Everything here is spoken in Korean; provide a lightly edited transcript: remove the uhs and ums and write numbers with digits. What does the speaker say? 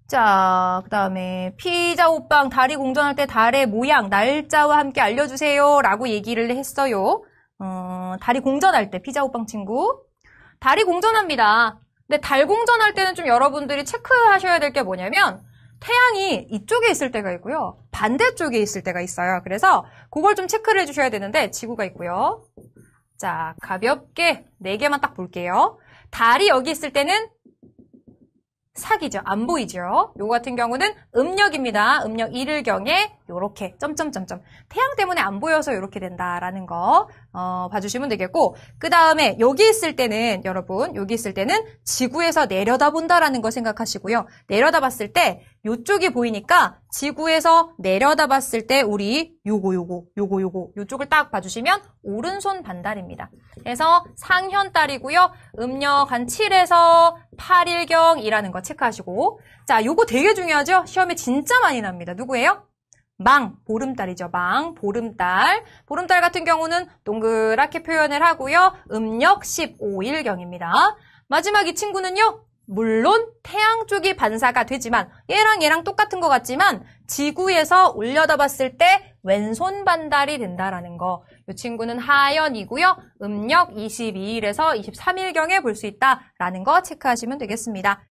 자, 그 다음에 피자 오빵 다리 공전할 때 달의 모양, 날짜와 함께 알려주세요 라고 얘기를 했어요. 다리 공전할 때 피자 오빵 친구. 다리 공전합니다. 근데 달 공전할 때는 좀 여러분들이 체크하셔야 될 게 뭐냐면 태양이 이쪽에 있을 때가 있고요. 반대쪽에 있을 때가 있어요. 그래서 그걸 좀 체크를 해주셔야 되는데 지구가 있고요. 자, 가볍게 4개만 딱 볼게요. 달이 여기 있을 때는 사기죠. 안 보이죠. 요거 같은 경우는 음력입니다. 음력 1일경에 요렇게 점점점점 태양 때문에 안 보여서 요렇게 된다라는 거 봐주시면 되겠고, 그 다음에 여기 있을 때는 여러분 여기 있을 때는 지구에서 내려다본다라는 거 생각하시고요. 내려다봤을 때 요쪽이 보이니까 지구에서 내려다봤을 때 우리 요쪽을 딱 봐주시면 오른손 반달입니다. 그래서 상현달이고요. 음력 한 7에서 8일경이라는 거 체크하시고, 자, 요거 되게 중요하죠? 시험에 진짜 많이 납니다. 누구예요? 보름달이죠. 보름달. 보름달 같은 경우는 동그랗게 표현을 하고요. 음력 15일경입니다. 마지막 이 친구는요. 물론 태양 쪽이 반사가 되지만 얘랑 똑같은 것 같지만 지구에서 올려다 봤을 때 왼손 반달이 된다라는 거. 이 친구는 하연이고요. 음력 22일에서 23일경에 볼 수 있다라는 거 체크하시면 되겠습니다.